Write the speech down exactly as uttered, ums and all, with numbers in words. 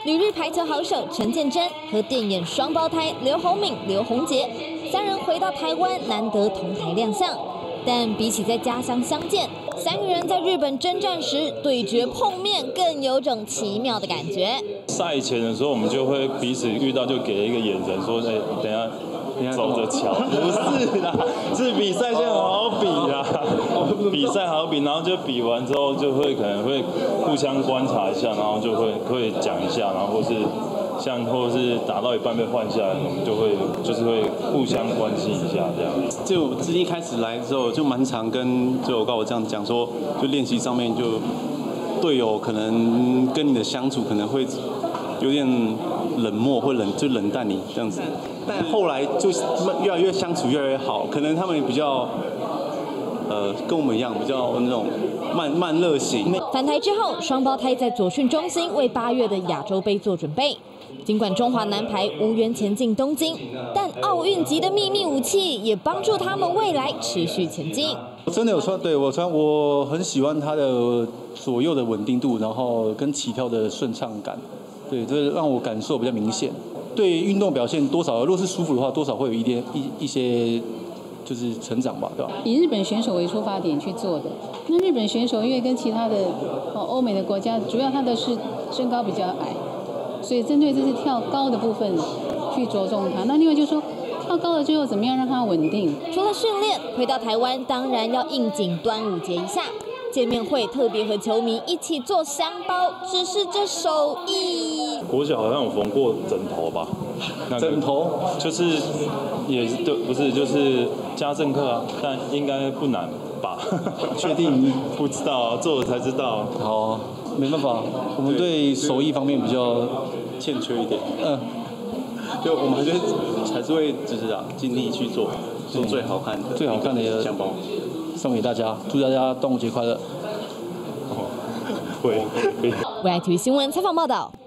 旅日排球好手陈建真和电眼双胞胎刘宏敏、刘宏杰三人回到台湾，难得同台亮相。但比起在家乡相见，三个人在日本征战时对决碰面，更有种奇妙的感觉。 赛前的时候，我们就会彼此遇到就给一个眼神，说：“哎、欸，等一下。”走着瞧，不是啦，是比赛先好好比啦，比赛好比，然后就比完之后就会可能会互相观察一下，然后就会会讲一下，然后或是像或是打到一半被换下来，我们就会就是会互相关心一下这样。 就我自己一开始来之后就蛮常跟就我告我这样讲说，就练习上面就队友可能跟你的相处可能会有点冷漠或冷就冷淡你这样子。但后来就越来越相处越来越好，可能他们比较，呃，跟我们一样比较那种慢慢热型。 返台之后，双胞胎在左训中心为八月的亚洲杯做准备。尽管中华男排无缘前进东京，但奥运级的秘密武器也帮助他们未来持续前进。 我真的有穿，对我穿，我很喜欢它的左右的稳定度，然后跟起跳的顺畅感，对，这让我感受比较明显。对运动表现多少，如果是舒服的话，多少会有一点一一些就是成长吧，对吧？ 以日本选手为出发点去做的。那日本选手因为跟其他的哦欧美的国家，主要他的是身高比较矮，所以针对这次跳高的部分去着重它。那另外就是说，跳高了之后怎么样让它稳定？ 除了训练，回到台湾当然要应景端午节一下。见面会特别和球迷一起做香包，只是这手艺。 国小好像有缝过枕头吧？那枕头就是也对，不是就是家政课啊，但应该不难吧？ 确定？ 不知道、啊，做了才知道。 好，没办法，我们对手艺方面比较欠缺一点。 嗯， 就我们还是还是会就是啊，尽力去做，做最好看的、 最好看的香包。 送给大家，祝大家端午节快乐！ 会。 未来体育新闻采访报道。